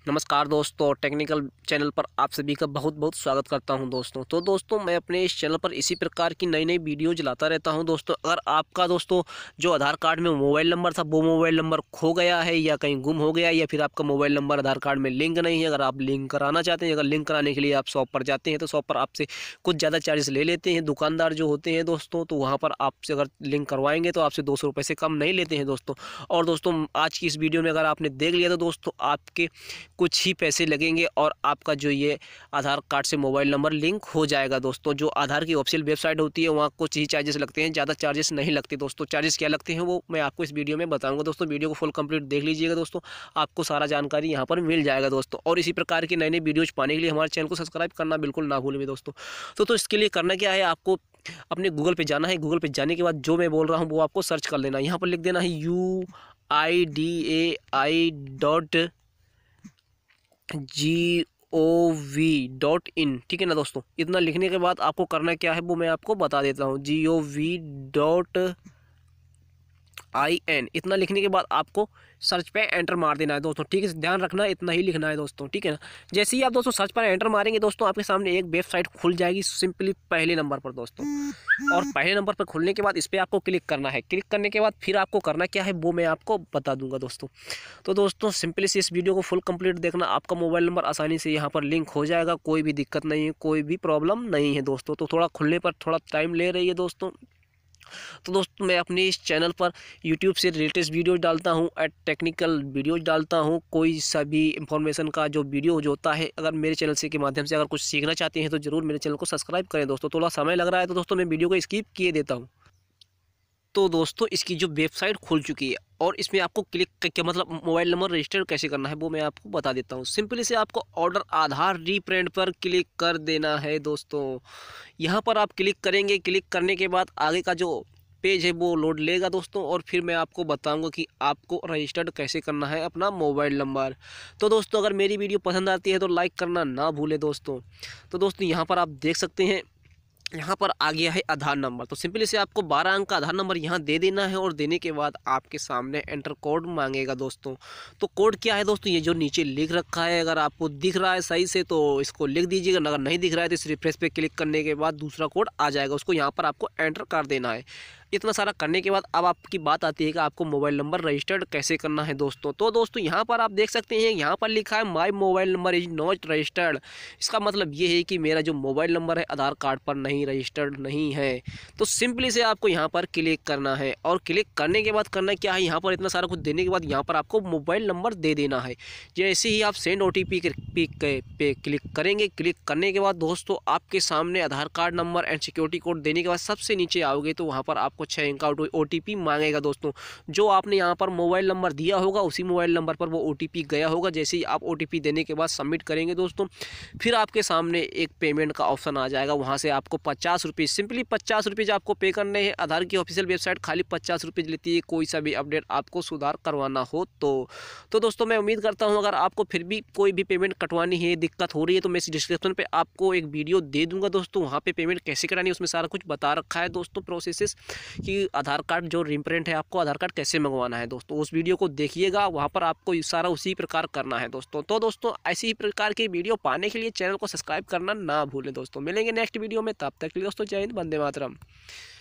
नमस्कार दोस्तों, technical channel पर आप सभी का बहुत बहुत स्वागत करता हूं दोस्तों। तो दोस्तों मैं अपने इस चैनल पर इसी प्रकार की नई नई वीडियोज लाता रहता हूं दोस्तों। अगर आपका दोस्तों जो आधार कार्ड में मोबाइल नंबर था वो मोबाइल नंबर खो गया है या कहीं गुम हो गया या फिर आपका मोबाइल नंबर आधार कार्ड में लिंक नहीं है, अगर आप लिंक कराना चाहते हैं, अगर लिंक कराने के लिए आप शॉप पर जाते हैं तो शॉप पर आपसे कुछ ज़्यादा चार्जेस ले लेते हैं दुकानदार जो होते हैं दोस्तों। तो वहाँ पर आपसे अगर लिंक करवाएंगे तो आपसे 200 रुपये से कम नहीं लेते हैं दोस्तों। और दोस्तों आज की इस वीडियो में अगर आपने देख लिया तो दोस्तों आपके कुछ ही पैसे लगेंगे और आपका जो ये आधार कार्ड से मोबाइल नंबर लिंक हो जाएगा दोस्तों। जो आधार की ऑफिशियल वेबसाइट होती है वहाँ कुछ ही चार्जेस लगते हैं, ज़्यादा चार्जेस नहीं लगते दोस्तों। चार्जेस क्या लगते हैं वो मैं आपको इस वीडियो में बताऊंगा दोस्तों। वीडियो को फुल कंप्लीट देख लीजिएगा दोस्तों, आपको सारा जानकारी यहाँ पर मिल जाएगा दोस्तों। और इसी प्रकार की नई नई वीडियोज़ पाने के लिए हमारे चैनल को सब्सक्राइब करना बिल्कुल ना भूलें दोस्तों। तो इसके लिए करना क्या है, आपको अपने गूगल पे जाना है। गूगल पे जाने के बाद जो मैं बोल रहा हूँ वो आपको सर्च कर लेना है। यहाँ पर लिख देना है UIDAI.gov.in, ठीक है ना दोस्तों। इतना लिखने के बाद आपको करना क्या है वो मैं आपको बता देता हूँ। gov.in इतना लिखने के बाद आपको सर्च पे एंटर मार देना है दोस्तों, ठीक है। ध्यान रखना इतना ही लिखना है दोस्तों, ठीक है ना। जैसे ही आप दोस्तों सर्च पर एंटर मारेंगे दोस्तों आपके सामने एक वेबसाइट खुल जाएगी सिंपली पहले नंबर पर दोस्तों। और पहले नंबर पर खुलने के बाद इस पर आपको क्लिक करना है। क्लिक करने के बाद फिर आपको करना क्या है वो मैं आपको बता दूंगा दोस्तों। तो दोस्तों सिंपली से इस वीडियो को फुल कंप्लीट देखना, आपका मोबाइल नंबर आसानी से यहाँ पर लिंक हो जाएगा। कोई भी दिक्कत नहीं है, कोई भी प्रॉब्लम नहीं है दोस्तों। तो थोड़ा खुलने पर थोड़ा टाइम ले रही है दोस्तों। तो दोस्तों मैं अपने इस चैनल पर यूट्यूब से लेटेस्ट वीडियोज डालता हूँ, टेक्निकल वीडियोज डालता हूँ। कोई सा भी इंफॉर्मेशन का जो वीडियो जो होता है, अगर मेरे चैनल से के माध्यम से अगर कुछ सीखना चाहते हैं तो ज़रूर मेरे चैनल को सब्सक्राइब करें दोस्तों। थोड़ा समय लग रहा है तो दोस्तों मैं वीडियो को स्किप किए देता हूँ। तो दोस्तों इसकी जो वेबसाइट खुल चुकी है और इसमें आपको क्लिक क्या मतलब मोबाइल नंबर रजिस्टर कैसे करना है वो मैं आपको बता देता हूँ। सिंपली से आपको ऑर्डर आधार रीप्रिंट पर क्लिक कर देना है दोस्तों। यहाँ पर आप क्लिक करेंगे। क्लिक करने के बाद आगे का जो पेज है वो लोड लेगा दोस्तों और फिर मैं आपको बताऊंगा कि आपको रजिस्टर्ड कैसे करना है अपना मोबाइल नंबर। तो दोस्तों अगर मेरी वीडियो पसंद आती है तो लाइक करना ना भूलें दोस्तों। तो दोस्तों यहाँ पर आप देख सकते हैं, यहाँ पर आ गया है आधार नंबर। तो सिंपली से आपको 12 अंक का आधार नंबर यहाँ दे देना है और देने के बाद आपके सामने एंटर कोड मांगेगा दोस्तों। तो कोड क्या है दोस्तों, ये जो नीचे लिख रखा है, अगर आपको दिख रहा है सही से तो इसको लिख दीजिएगा, अगर नहीं दिख रहा है तो इस रिफ्रेश पे क्लिक करने के बाद दूसरा कोड आ जाएगा, उसको यहाँ पर आपको एंटर कर देना है। इतना सारा करने के बाद अब आपकी बात आती है कि आपको मोबाइल नंबर रजिस्टर्ड कैसे करना है दोस्तों। तो दोस्तों यहाँ पर आप देख सकते हैं, यहाँ पर लिखा है my mobile number is not registered. इसका मतलब ये है कि मेरा जो मोबाइल नंबर है आधार कार्ड पर नहीं रजिस्टर्ड नहीं है। तो सिंपली से आपको यहाँ पर क्लिक करना है और क्लिक करने के बाद करना क्या है, यहाँ पर इतना सारा कुछ देने के बाद यहाँ पर आपको मोबाइल नंबर दे देना है। जैसे ही आप सेंड OTP पे क्लिक करेंगे, क्लिक करने के बाद दोस्तों आपके सामने Aadhaar card number and security code देने के बाद सबसे नीचे आओगे तो वहाँ पर आपको 6 अंक का OTP मांगेगा दोस्तों। जो आपने यहाँ पर मोबाइल नंबर दिया होगा उसी मोबाइल नंबर पर वो OTP गया होगा। जैसे ही आप OTP देने के बाद सबमिट करेंगे दोस्तों, फिर आपके सामने एक पेमेंट का ऑप्शन आ जाएगा। वहाँ से आपको 50 रुपये, सिंपली 50 रुपये आपको पे करने हैं। आधार की ऑफिशियल वेबसाइट खाली 50 रुपये लेती है कोई सा भी अपडेट आपको सुधार करवाना हो तो दोस्तों मैं उम्मीद करता हूँ अगर आपको फिर भी कोई भी पेमेंट कटवानी है, दिक्कत हो रही है, तो मैं इस डिस्क्रिप्शन पे आपको एक वीडियो दे दूंगा दोस्तों। वहाँ पे पेमेंट कैसे करानी है उसमें सारा कुछ बता रखा है दोस्तों, प्रोसेसेस कि आधार कार्ड जो रीप्रिंट है आपको आधार कार्ड कैसे मंगवाना है दोस्तों। उस वीडियो को देखिएगा, वहाँ पर आपको सारा उसी प्रकार करना है दोस्तों। तो दोस्तों ऐसी ही प्रकार की वीडियो पाने के लिए चैनल को सब्सक्राइब करना ना भूलें दोस्तों। मिलेंगे नेक्स्ट वीडियो में, तब तक के लिए दोस्तों जय हिंद, वंदे मातरम।